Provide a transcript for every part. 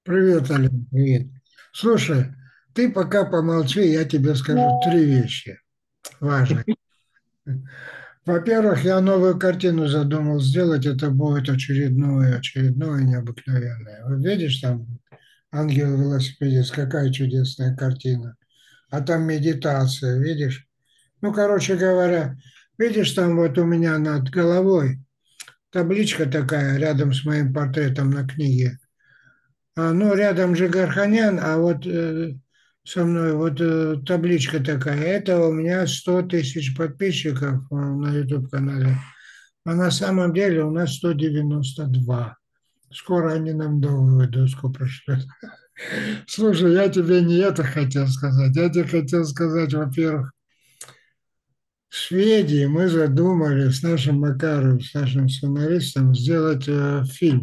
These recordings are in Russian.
Привет, Ален, привет. Слушай, ты пока помолчи, я тебе скажу три вещи важные. Во-первых, я новую картину задумал сделать, это будет очередное необыкновенное. Вот видишь там ангел-велосипедист, какая чудесная картина. А там медитация, видишь? Ну, короче говоря, видишь там вот у меня над головой табличка такая рядом с моим портретом на книге. Ну, рядом же Гарханян, а вот со мной вот табличка такая. Это у меня 100 тысяч подписчиков на YouTube-канале. А на самом деле у нас 192. Скоро они нам новую доску пришлют. Слушай, я тебе не это хотел сказать. Я тебе хотел сказать, во-первых, в Швеции мы задумали с нашим Макаром, с нашим сценаристом сделать фильм.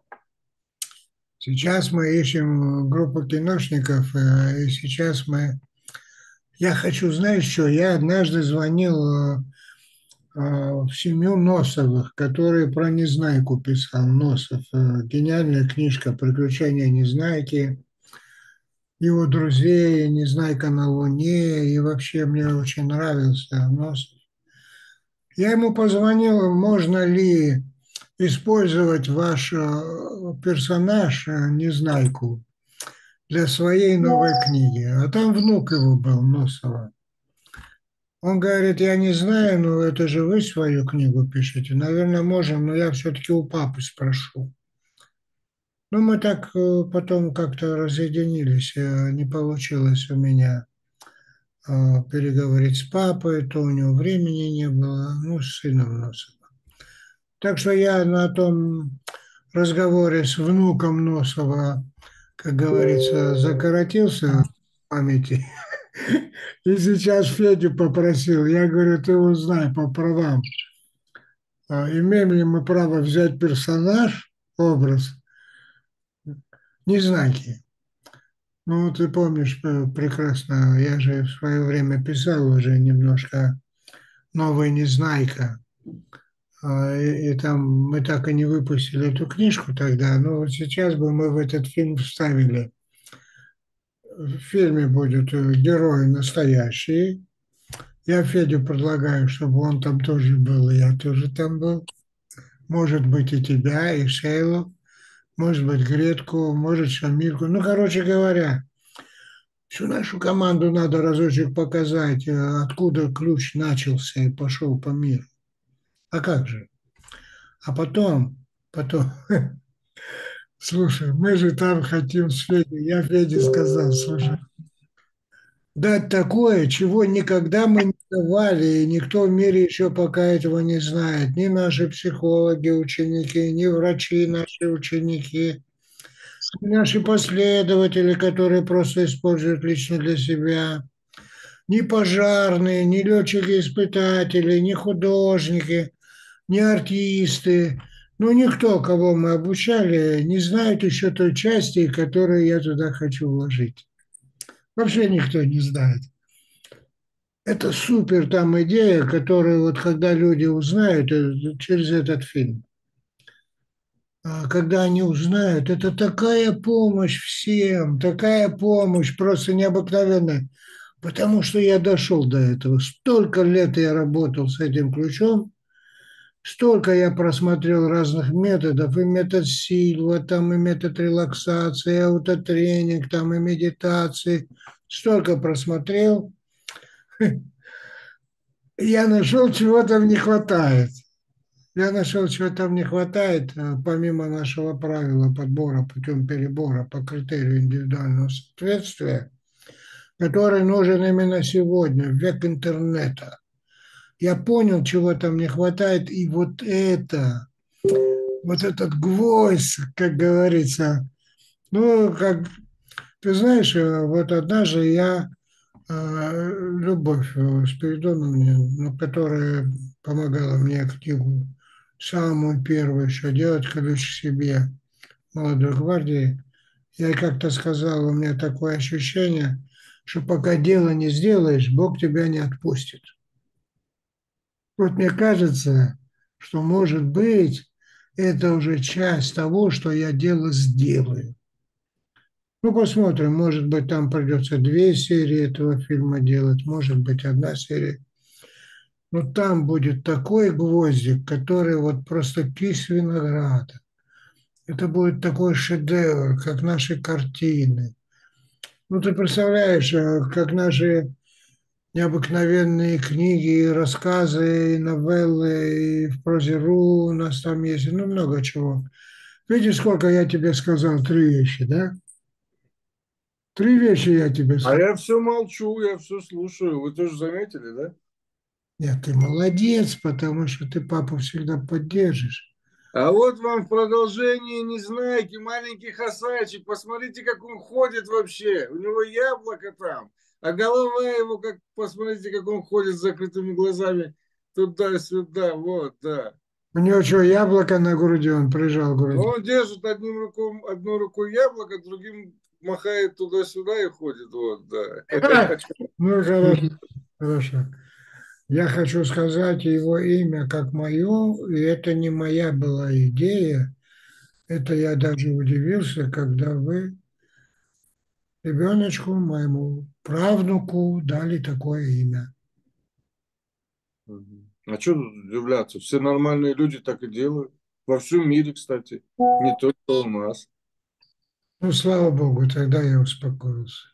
Сейчас мы ищем группу киношников, и сейчас мы... Я хочу, знаешь что, я однажды звонил в семью Носовых, которые про Незнайку писал, Носов. Гениальная книжка «Приключения Незнайки», его друзей, Незнайка на Луне, и вообще мне очень нравился Носов. Я ему позвонил, можно ли использовать ваш персонаж, Незнайку, для своей новой книги. А там внук его был, Носова. Он говорит, я не знаю, но это же вы свою книгу пишете. Наверное, можем, но я все-таки у папы спрошу. Ну, мы так потом как-то разъединились. Не получилось у меня переговорить с папой, то у него времени не было, ну, с сыном Носова. Так что я на том разговоре с внуком Носова, как говорится, закоротился в памяти. И сейчас Федю попросил. Я говорю, ты узнай по правам, имеем ли мы право взять персонаж, образ, Незнайки. Ну, ты помнишь прекрасно, я же в свое время писал уже немножко «Новый Незнайка». И там мы так и не выпустили эту книжку тогда, но вот сейчас бы мы в этот фильм вставили. В фильме будет герой настоящий. Я Федю предлагаю, чтобы он там тоже был, и я тоже там был. Может быть, и тебя, и Шейлу, может быть, Гретку, может, Шамильку. Ну, короче говоря, всю нашу команду надо разочек показать, откуда ключ начался и пошел по миру. А как же? А потом, слушай, мы же там хотим с Федей. Я Феде сказал, слушай, дать такое, чего никогда мы не давали, и никто в мире еще пока этого не знает. Ни наши психологи, ученики, ни врачи наши ученики, ни наши последователи, которые просто используют лично для себя, ни пожарные, ни летчики-испытатели, ни художники, ни артисты. Ну, никто, кого мы обучали, не знает еще той части, которую я туда хочу вложить. Вообще никто не знает. Это супер там идея, которую вот когда люди узнают через этот фильм, когда они узнают, это такая помощь всем, такая помощь просто необыкновенная, потому что я дошел до этого. Столько лет я работал с этим ключом, столько я просмотрел разных методов, и метод Сильва, там и метод релаксации, и аутотренинг, там и медитации, столько просмотрел, я нашел, чего там не хватает. Я нашел, чего там не хватает, помимо нашего правила подбора путем перебора по критерию индивидуального соответствия, который нужен именно сегодня, в век интернета. Я понял, чего там не хватает, и вот этот гвоздь, как говорится, ну, как ты знаешь, вот однажды я Любовь Спиридоновна, ну, которая помогала мне книгу самую первую еще делать, ключ к себе молодой гвардии. Я ей как-то сказал, у меня такое ощущение, что пока дело не сделаешь, Бог тебя не отпустит. Вот мне кажется, что, может быть, это уже часть того, что я дело сделаю. Ну, посмотрим, может быть, там придется две серии этого фильма делать, может быть, одна серия. Но там будет такой гвоздик, который вот просто кись винограда. Это будет такой шедевр, как наши картины. Ну, ты представляешь, как наши необыкновенные книги, и рассказы, и новеллы, и в прозе.ру у нас там есть, ну, много чего. Видишь, сколько я тебе сказал? Три вещи, да? Три вещи я тебе А сказал. я все молчу, я все слушаю. Вы тоже заметили, да? Нет, ты молодец, потому что ты папу всегда поддержишь. А вот вам в продолжении Незнайки, маленький хасайчик. Посмотрите, как он ходит вообще. У него яблоко там. А голова его, как посмотрите, как он ходит с закрытыми глазами. Туда-сюда, вот, да. У него что, яблоко на груди, он прижал к груди. Он держит одной рукой яблоко, другим махает туда-сюда и ходит, вот, да. Ну, хорошо, хорошо. Я хочу сказать его имя как мое, и это не моя была идея. Это я даже удивился, когда вы ребеночку, моему правнуку, дали такое имя. Мгм. А что тут удивляться? Все нормальные люди так и делают. Во всем мире, кстати. Не только у нас. Ну, слава богу, тогда я успокоился.